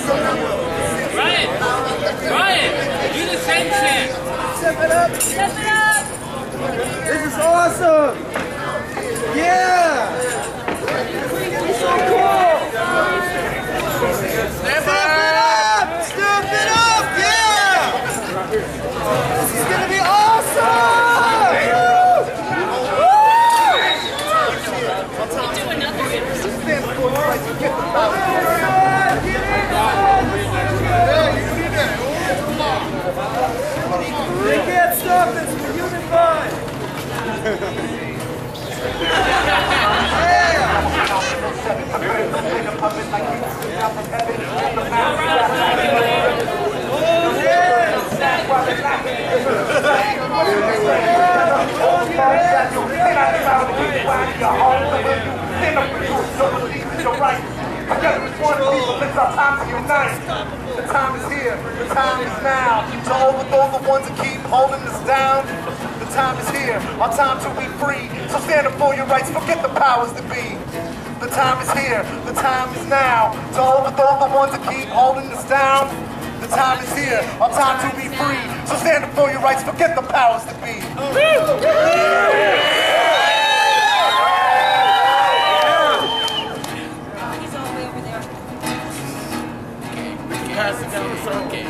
Ryan, do the same shit. Step it up. Step it up. This is awesome. Yeah. It's so cool. Step it up. Step it up. Yeah. This is gonna be awesome. They can't stop us, we're unified! The time is here, the time is now to overthrow the ones that keep holding us down. The time is here, our time to be free. So stand up for your rights, forget the powers that be. The time is here, the time is now to overthrow the ones that keep holding us down. The time is here, our time to be free. So stand up for your rights, forget the powers that be. Pass it down the circuit.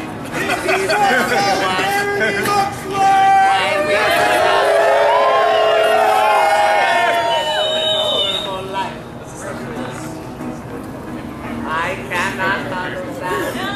I cannot understand.